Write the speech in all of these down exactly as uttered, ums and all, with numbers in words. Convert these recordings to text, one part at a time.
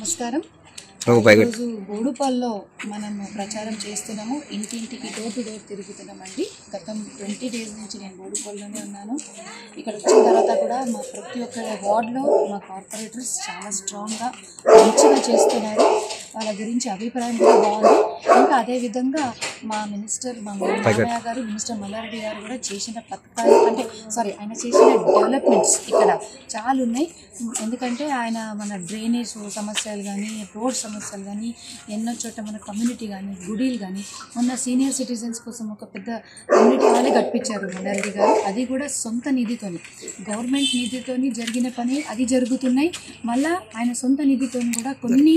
నమస్కారం. ఈరోజు బోడుపల్లో మనం ప్రచారం చేస్తున్నాము. ఇంటింటికి డోర్ టు డోర్ తిరుగుతున్నామండి. గతం ట్వంటీ డేస్ నుంచి నేను బోడుపల్లోనే ఉన్నాను. ఇక్కడ వచ్చిన తర్వాత కూడా మా ప్రతి ఒక్క వార్డులో మా కార్పొరేటర్స్ చాలా స్ట్రాంగ్గా మంచిగా చేస్తున్నారు. వాళ్ళ గురించి అభిప్రాయం కూడా బాగుంది. ఇంకా అదేవిధంగా మా మినిస్టర్ మా మామయ్య గారు మినిస్టర్ మల్లారెడ్డి గారు కూడా చేసిన పథకాలు అంటే సారీ ఆయన చేసిన డెవలప్మెంట్స్ ఇక్కడ చాలా ఉన్నాయి. ఎందుకంటే ఆయన మన డ్రైనేజ్ సమస్యలు కానీ రోడ్ సమస్యలు కానీ ఎన్నో చోట్ల మన కమ్యూనిటీ కానీ గుడీలు కానీ మొన్న సీనియర్ సిటిజన్స్ కోసం ఒక పెద్ద కమ్యూనిటీ హాలే కట్టించారు మల్లారెడ్డి గారు. అది కూడా సొంత నిధితోని గవర్నమెంట్ నిధితోని జరిగిన పని అది జరుగుతున్నాయి. మళ్ళీ ఆయన సొంత నిధితోని కూడా కొన్ని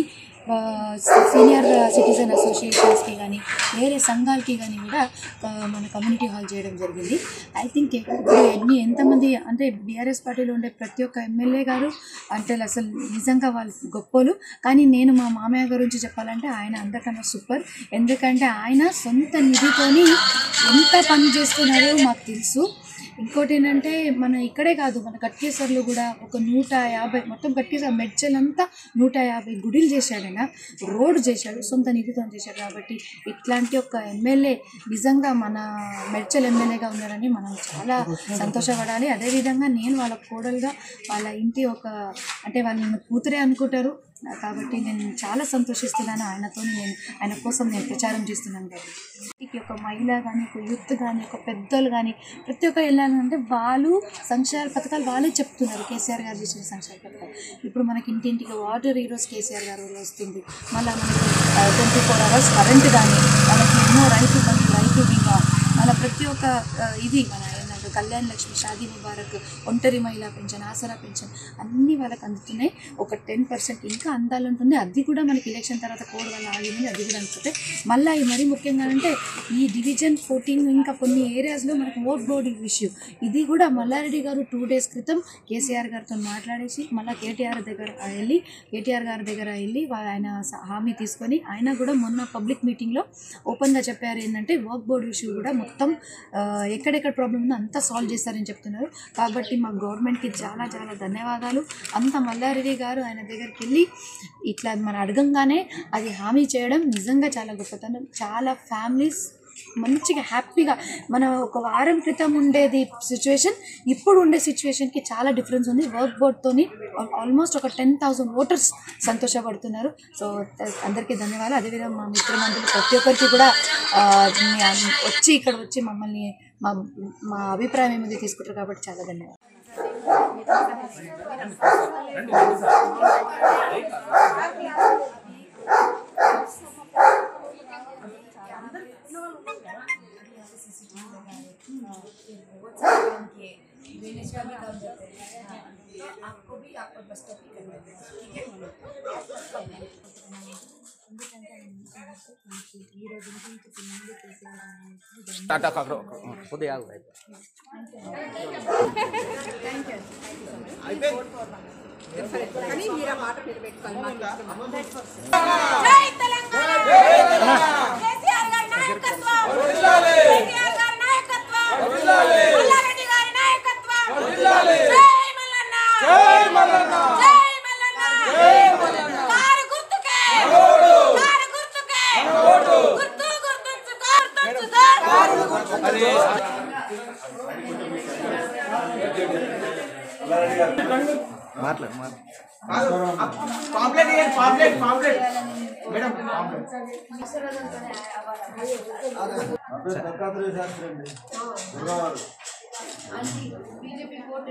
సీనియర్ సిటిజన్ అసోసియేషన్స్కి కానీ వేరే సంఘాలకి కానీ కూడా మన కమ్యూనిటీ హాల్ చేయడం జరిగింది. ఐ థింక్ ఇప్పుడు ఎన్ని ఎంతమంది అంటే బీఆర్ఎస్ పార్టీలో ఉండే ప్రతి ఒక్క ఎమ్మెల్యే గారు అంటే అసలు నిజంగా వాళ్ళు గొప్పలు. కానీ నేను మా మామయ్య గురించి చెప్పాలంటే ఆయన అందరికన్నా సూపర్. ఎందుకంటే ఆయన సొంత నిధితోని ఎంత పని చేస్తున్నారో మాకు తెలుసు. ఇంకోటి ఏంటంటే మన ఇక్కడే కాదు మన గట్కేసర్లో కూడా ఒక నూట యాభై మొత్తం గట్కేసర్ మెడ్చల్ అంతా నూట యాభై గుడిలు చేశాడు. ఆయన రోడ్డు చేశాడు, సొంత నిధితో చేశాడు. కాబట్టి ఇట్లాంటి ఒక ఎమ్మెల్యే నిజంగా మన మెడ్చల్ ఎమ్మెల్యేగా ఉన్నారని మనం చాలా సంతోషపడాలి. అదేవిధంగా నేను వాళ్ళ కోడలుగా వాళ్ళ ఇంటి ఒక అంటే వాళ్ళని కూతురే అనుకుంటారు. కాబట్టి నేను చాలా సంతోషిస్తున్నాను. ఆయనతో నేను ఆయన కోసం నేను ప్రచారం చేస్తున్నాను. కాబట్టి ఒక మహిళ కానీ ఒక యూత్ కానీ ఒక పెద్దలు కానీ ప్రతి ఒక్క వెళ్ళాలంటే వాళ్ళు సంక్షేమ పథకాలు వాళ్ళే చెప్తున్నారు. కేసీఆర్ గారు చేసిన సంక్షేమ పథకాలు ఇప్పుడు మనకి ఇంటింటికి వాటర్ ఈరోజు కేసీఆర్ గారు వస్తుంది. మళ్ళీ మనకి ట్వంటీ ఫోర్ అవర్స్ కరెంట్ కానీ మనకి ఎన్నో రైతు బంధు రైతు బీమా మన ప్రతి ఒక్క ఇది మన ఏంటంటే కళ్యాణ్ లక్ష్మి షాదీ ముబారక్ ఒంటరి మహిళా పెన్షన్ ఆసరా పెన్షన్ అన్నీ వాళ్ళకి అందుతున్నాయి. ఒక టెన్ పర్సెంట్ ఇంకా అందాలంటుంది. అది కూడా మనకి ఎలక్షన్ తర్వాత కోడ్ వల్ల ఆగింది. అది కూడా అందుతుంది. మళ్ళీ మరీ ముఖ్యంగా అంటే ఈ డివిజన్ ఫోర్టీన్ ఇంకా కొన్ని ఏరియాస్లో మనకు ఓట్ బోర్డ్ ఇష్యూ ఇది కూడా మల్లారెడ్డి గారు టూ డేస్ క్రితం కేసీఆర్ గారితో మాట్లాడేసి మళ్ళీ కేటీఆర్ దగ్గర వెళ్ళి కేటీఆర్ గారి దగ్గర వెళ్ళి ఆయన హామీ తీసుకొని ఆయన కూడా మొన్న పబ్లిక్ మీటింగ్లో ఓపెన్గా చెప్పారు ఏంటంటే వర్క్ బోర్డ్ ఇష్యూ కూడా మొత్తం ఎక్కడెక్కడ ప్రాబ్లం ఉందో అంతా సాల్వ్ చేస్తారని చెప్తున్నారు. కాబట్టి మా గవర్నమెంట్కి చాలా చాలా ధన్యవాదాలు. అంత మల్లారెడ్డి గారు ఆయన దగ్గరికి వెళ్ళి ఇట్లా మనం అడగంగానే అది హామీ చేయడం నిజంగా చాలా గొప్పతనం. చాలా ఫ్యామిలీస్ మంచిగా హ్యాపీగా మన ఒక వారం క్రితం ఉండేది సిచ్యువేషన్ ఇప్పుడు ఉండే సిచ్యువేషన్కి చాలా డిఫరెన్స్ ఉంది. వర్క్ బోర్డ్తోని ఆల్మోస్ట్ ఒక టెన్ థౌసండ్ ఓటర్స్ సంతోషపడుతున్నారు. సో అందరికీ ధన్యవాదాలు. అదేవిధంగా మా మిత్రమండలి ప్రతి ఒక్కరికి కూడా వచ్చి ఇక్కడ వచ్చి మమ్మల్ని మా మా అభిప్రాయం ఏమిది తీసుకుంటారు. కాబట్టి చాలా ధన్యవాదాలు. आपको भी आपको बस स्टॉप करना है, ठीक है? टाटा काकरो खुद आ गए. Thank you. కానీ మీరా మాట మీద పెట్టుకొని మాట్లాడుతున్నాం. జై తెలంగాణ కేసీఆర్ గారి నాయకత్వం వర్ధిల్లాలి. కేటీఆర్ గారి నాయకత్వం వర్ధిల్లాలి. మల్లారెడ్డి గారి నాయకత్వం వర్ధిల్లాలి. జై మల్లన్న జై మల్లన్న జై మల్లన్న జై మల్లన్న. కారు గుర్తుకే ఓటు కారు గుర్తుకే ఓటు గుర్తు గుర్తుంచుకో గుర్తుంచుకో కారు గుర్తుకే. మాట్లాడు పాంప్లెట్ ఇయ్యండి. Pamphlet pamphlet madam pamphlet Dattatreya Shastri అండి గురువారం అండి బీజేపీ కోట్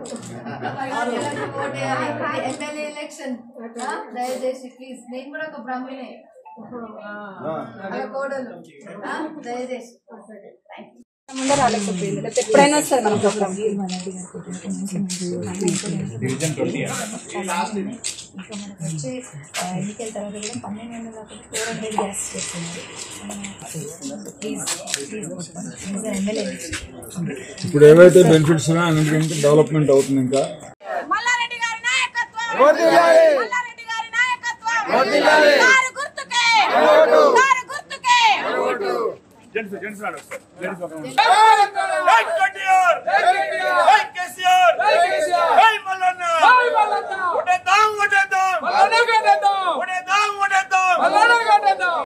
ఎమ్మెల్యే ఎలక్షన్ దయచేసి ప్లీజ్. నేను కూడా ఒక బ్రాహ్మణే కోడలు దయచేసి ముందర ఆలోచిపోయింది ఎప్పుడైనా వస్తారు మన ప్రోగ్రామ్. ఇంకా మనకు వచ్చే ఎన్నికల తర్వాత కూడా పన్నెండు వందల ఫోర్ హండ్రెడ్ గ్యాస్ చేస్తున్నారు. ప్లీజ్ ప్లీజ్ ఎమ్మెల్యే ఇప్పుడు ఏవైతే బెనిఫిట్స్ ఉన్నాయో అన్నింటికంటే డెవలప్మెంట్ అవుతుంది. ఇంకా మల్లారెడ్డి గారి నాయకత్వం వర్ధిల్లాలి. మల్లారెడ్డి గారి నాయకత్వం వర్ధిల్లాలి. కారు గుర్తుకే ఓటు కారు గుర్తుకే ఓటు. జెంట్స్ జెంట్స్ రాడు జెంట్స్ ఒక జై కేటీఆర్ జై కేటీఆర్ జై కేసీఆర్ జై కేసీఆర్ జై మల్లన్న జై మల్లన్న ఓటేద్దాం ఓటేద్దాం మల్లన్న ఓటేద్దాం. అలానే కట్టేద్దాం